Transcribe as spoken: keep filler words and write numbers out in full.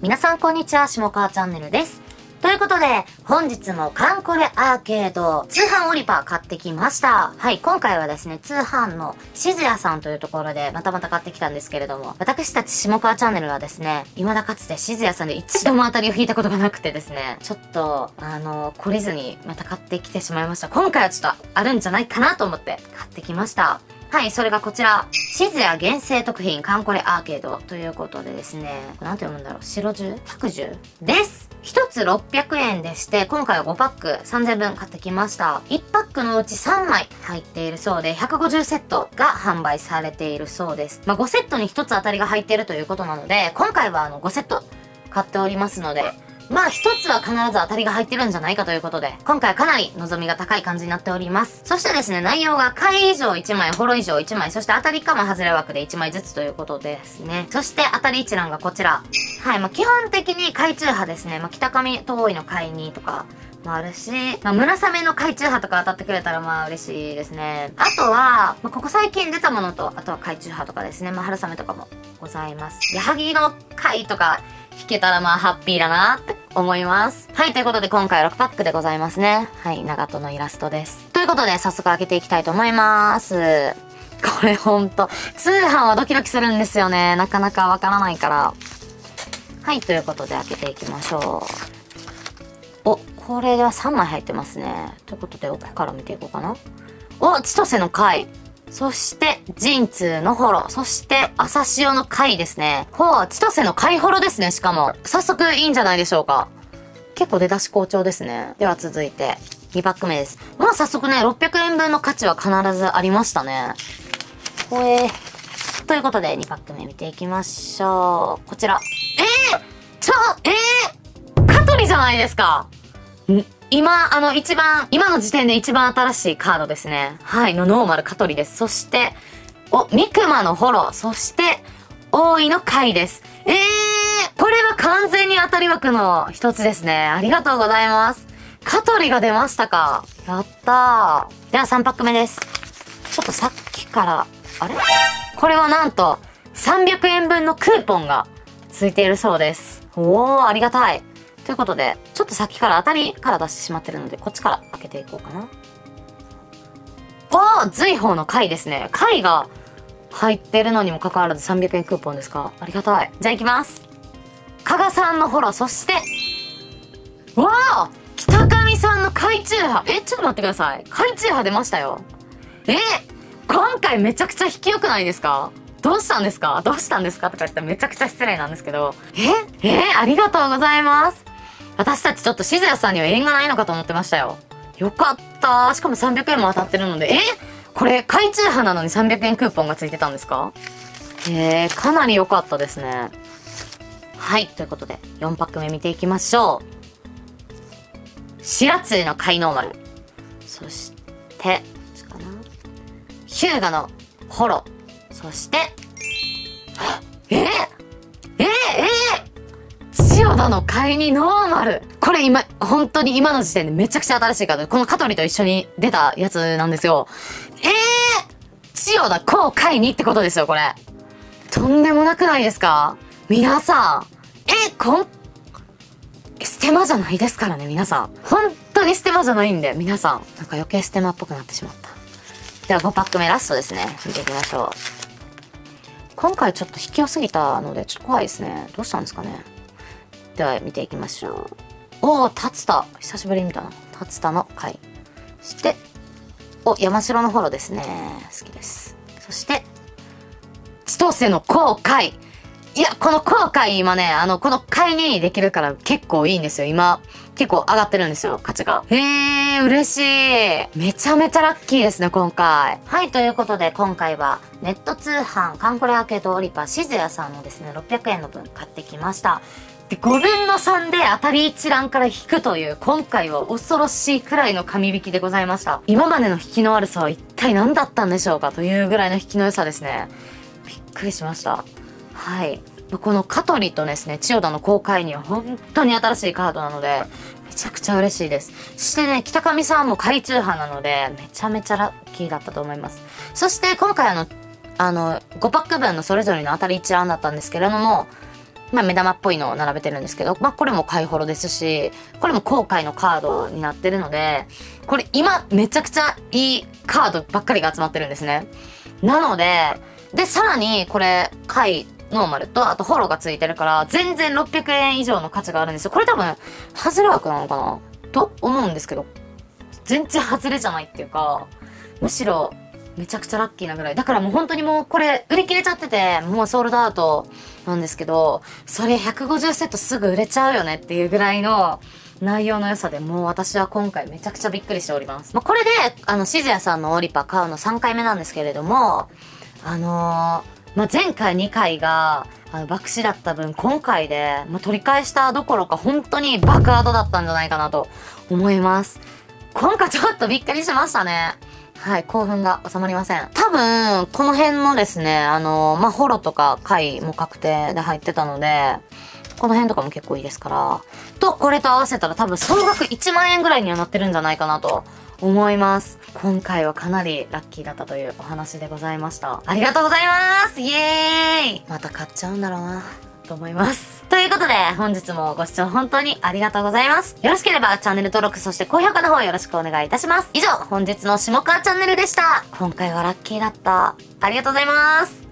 皆さんこんにちは、下川チャンネルです。ということで、本日もカンコレアーケード通販オリパー買ってきました。はい、今回はですね、通販のしずやさんというところでまたまた買ってきたんですけれども、私たち下川チャンネルはですね、未だかつてしずやさんで一度も当たりを引いたことがなくてですね、ちょっと、あの、懲りずにまた買ってきてしまいました。今回はちょっとあるんじゃないかなと思って買ってきました。はい、それがこちら。しずや厳選特品カンコレアーケードということでですね、これなんて読むんだろう、白十白十です一つろっぴゃくえんでして、今回はごパックさんぜんぶん買ってきました。いちパックのうちさんまい入っているそうで、ひゃくごじゅうセットが販売されているそうです。まあ、ごセットにひとつ当たりが入っているということなので、今回はあのごセット買っておりますので、まあ一つは必ず当たりが入ってるんじゃないかということで、今回かなり望みが高い感じになっております。そしてですね、内容が貝以上いちまい、ホロ以上いちまい、そして当たりかも外れ枠でいちまいずつということですね。そして当たり一覧がこちら。はい、まあ基本的に貝中波ですね。まあ北上遠いの貝にとかもあるし、まあ村雨の貝中波とか当たってくれたらまあ嬉しいですね。あとは、まあここ最近出たものと、あとは貝中波とかですね。まあ春雨とかもございます。矢作の貝とか、引けたらまあハッピーだなって思います。はい、ということで今回はろくパックでございますね。はい、長門のイラストです。ということで早速開けていきたいと思います。これほんと、通販はドキドキするんですよね。なかなかわからないから。はい、ということで開けていきましょう。お、これではさんまい入ってますね。ということで奥から見ていこうかな。お、千歳の貝。そして、神通のホロ。そして、朝潮の貝ですね。ほう、千歳の貝ホロですね、しかも。早速いいんじゃないでしょうか。結構出だし好調ですね。では続いて、にパック目です。まあ早速ね、ろっぴゃくえんぶんの価値は必ずありましたね。ほえー。ということで、にパック目見ていきましょう。こちら。えー、ちょ、えー、香取じゃないですか。ん今、あの、一番、今の時点で一番新しいカードですね。はい、のノーマルカトリです。そして、お、ミクマのホロ、そして、大井の貝です。えー、これは完全に当たり枠の一つですね。ありがとうございます。カトリが出ましたか。やったー。ではさんパック目です。ちょっとさっきから、あれこれはなんと、さんびゃくえんぶんのクーポンがついているそうです。おー、ありがたい。ということで、ちょっとさっきから当たりから出してしまってるので、こっちから開けていこうかな。おー、随宝の貝ですね。貝が入ってるのにもかかわらずさんびゃくえんクーポンですか。ありがたい。じゃあ行きます。加賀さんのホロ、そして、わー北上さんの貝中波。え、ちょっと待ってください。貝中波出ましたよ。え、今回めちゃくちゃ引き良くないですか？どうしたんですか？どうしたんですかとか言ったらめちゃくちゃ失礼なんですけど。ええー、ありがとうございます。私たちちょっとしずやさんには縁がないのかと思ってましたよ。よかったー。しかもさんびゃくえんも当たってるので。えこれ、貝中波なのにさんびゃくえんクーポンがついてたんですか？えー、かなり良かったですね。はい。ということで、よんパック目見ていきましょう。白津の貝ノーマル。そして、こっちかな。ヒューガのホロ。そして、えー、えー、えー、千代田の貝にノーマル。これ今、本当に今の時点でめちゃくちゃ新しいカード。この香取と一緒に出たやつなんですよ。えー、千代田こう貝にってことですよ、これ。とんでもなくないですか？皆さん。え、こん、ステマじゃないですからね、皆さん。本当にステマじゃないんで、皆さん。なんか余計ステマっぽくなってしまった。ではごパック目ラストですね。見ていきましょう。今回ちょっと引き良すぎたので、ちょっと怖いですね。どうしたんですかね。では見ていきましょう。おー、竜田。久しぶりに見たな。竜田の貝。そして、お、山城のホロですね。好きです。そして、千歳の航海。いや、この航海今ね、あの、この貝にできるから結構いいんですよ。今、結構上がってるんですよ、価値が。へー、嬉しい。めちゃめちゃラッキーですね、今回。はい、ということで、今回は、ネット通販、カンコレアーケードオリパー、しずやさんのですね、ろっぴゃくえんの分買ってきました。で、ごぶんのさんで当たり一覧から引くという、今回は恐ろしいくらいの神引きでございました。今までの引きの悪さは一体何だったんでしょうかというぐらいの引きの良さですね。びっくりしました。はい。この香取とですね、千代田の航海には本当に新しいカードなので、めちゃくちゃ嬉しいです。そしてね、北上さんも海中派なので、めちゃめちゃラッキーだったと思います。そして今回あの、あの、ごパックぶんのそれぞれの当たり一覧だったんですけれども、 まあ目玉っぽいのを並べてるんですけど、まあこれも買いホロですし、これも後悔のカードになってるので、これ今めちゃくちゃいいカードばっかりが集まってるんですね。なので、で、さらにこれ、回、ノーマルと、あとホロがついてるから、全然ろっぴゃくえん以上の価値があるんですよ。これ多分、外れ枠なのかなと思うんですけど、全然外れじゃないっていうか、むしろ、めちゃくちゃラッキーなぐらい。だからもう本当にもうこれ売り切れちゃってて、もうソールドアウトなんですけど、それひゃくごじゅうセットすぐ売れちゃうよねっていうぐらいの内容の良さで、もう私は今回めちゃくちゃびっくりしております。まあ、これで、あの、シズヤさんのオリパ買うのさんかいめなんですけれども、あのー、まあ、前回にかいが、あの、爆死だった分、今回で、まあ、取り返したどころか本当に爆アドだったんじゃないかなと思います。今回ちょっとびっくりしましたね。はい、興奮が収まりません。多分、この辺のですね、あの、まあ、ホロとか回も確定で入ってたので、この辺とかも結構いいですから。と、これと合わせたら多分総額いちまんえんぐらいにはなってるんじゃないかなと思います。今回はかなりラッキーだったというお話でございました。ありがとうございますイエーイまた買っちゃうんだろうな。と思います。ということで、本日もご視聴本当にありがとうございます。よろしければチャンネル登録、そして高評価の方よろしくお願いいたします。以上、本日の下川チャンネルでした。今回はラッキーだった。ありがとうございます。